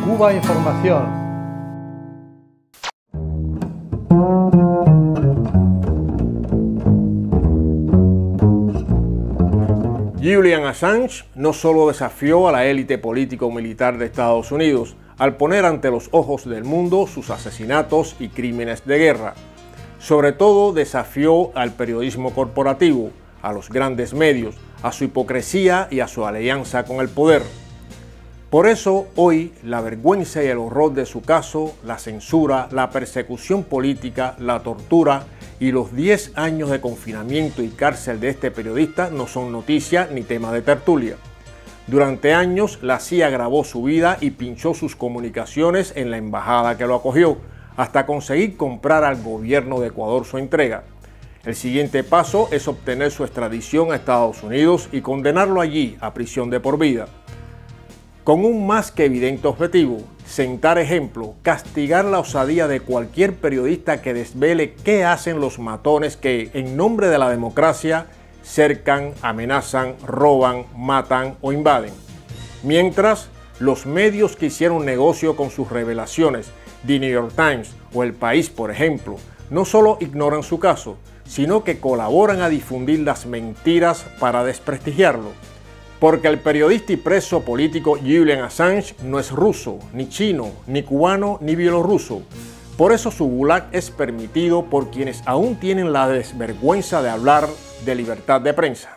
Cuba Información. Julian Assange no solo desafió a la élite político-militar de Estados Unidos al poner ante los ojos del mundo sus asesinatos y crímenes de guerra, sobre todo desafió al periodismo corporativo, a los grandes medios, a su hipocresía y a su alianza con el poder. Por eso, hoy, la vergüenza y el horror de su caso, la censura, la persecución política, la tortura y los 10 años de confinamiento y cárcel de este periodista no son noticia ni tema de tertulia. Durante años, la CIA grabó su vida y pinchó sus comunicaciones en la embajada que lo acogió, hasta conseguir comprar al gobierno de Ecuador su entrega. El siguiente paso es obtener su extradición a Estados Unidos y condenarlo allí a prisión de por vida. Con un más que evidente objetivo: sentar ejemplo, castigar la osadía de cualquier periodista que desvele qué hacen los matones que, en nombre de la democracia, cercan, amenazan, roban, matan o invaden. Mientras, los medios que hicieron negocio con sus revelaciones, The New York Times o El País, por ejemplo, no solo ignoran su caso, sino que colaboran a difundir las mentiras para desprestigiarlo. Porque el periodista y preso político Julian Assange no es ruso, ni chino, ni cubano, ni bielorruso. Por eso su gulag es permitido por quienes aún tienen la desvergüenza de hablar de libertad de prensa.